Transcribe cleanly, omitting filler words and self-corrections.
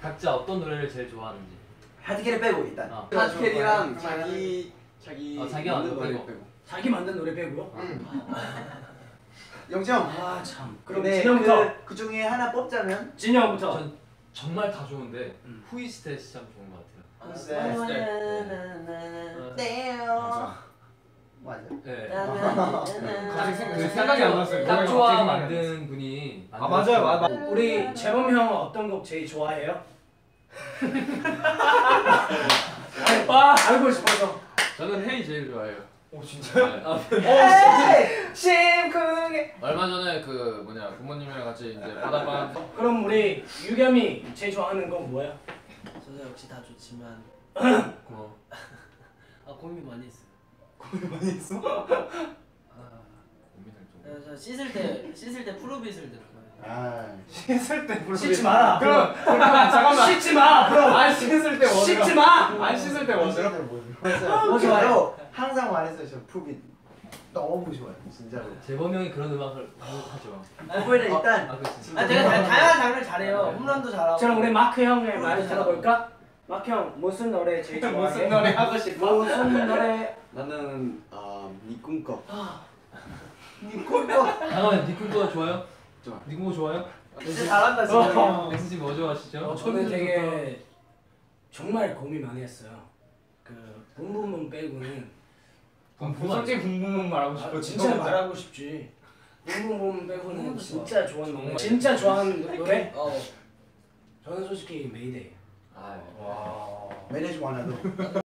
각자 어떤 노래를 제일 좋아하는지. 하드캐리 빼고 일단. 하드캐리랑 자기가 만든 노래 빼고. 자기 만든 노래 빼고요? 영정. 아 참. 그럼 네, 진영부터. 그 중에 하나 뽑자면 진영부터. 전 정말 다 좋은데 후이스테스 참 좋은 것 같아요. 맞아. 네. 아직 생각이 안 났어요. 딱 좋아 만든 분이. 아 맞아요, 맞아. 우리 재범 형은 어떤 곡 제일 좋아해요? 알고 싶어서. 저는 헤이 제일 좋아해요. 오 진짜요? 심쿵해. 얼마 전에 그 뭐냐 부모님이랑 같이 이제 바닷가. 그럼 우리 유겸이 제일 좋아하는 곡 뭐야? 저도 역시 다 좋지만 고마워. 고민 많이 했어요. 고민 많이 했어? 저 씻을 때 프로빗을 듣고. 씻을 때 부르. 씻지 마라. 그럼 잠깐만. 씻지 마. 그럼 안 씻을 때 원으로. 씻지 마. 안 씻을 때 원으로. 뭐 좋아요? 항상 말했어요. 저 푸빗 너무 좋아요. 진짜로. 재범 형이 그런 음악을 하죠. 푸빗은 일단 그렇지. 내가 다양한 장르를 잘해요. 홈런도 잘하고. 그럼 우리 마크 형의 말 들어볼까? 마크 형 무슨 노래 제일 좋아해? 무슨 노래 하고 싶어? 무슨 노래? 나는 니 꿈꿔. 니 꿈꿔. 잠깐만 니 꿈꾸가 좋아요? 좋아. 니 꿈꾸 좋아요? 진짜 잘한다 진짜. 엑스 씨 뭐 좋아하시죠? 저는 되게 정말 고민 많이 했어요. 그 붐붐붐 빼고는 솔직히 붕붕붕 말하고 싶어. 진짜 말하고 싶지. 붐붐붐 빼고는 진짜 좋아하는 노래. 진짜 좋아하는 노래? 저는 솔직히 메이데이. 아, 와. 매니저 하나도.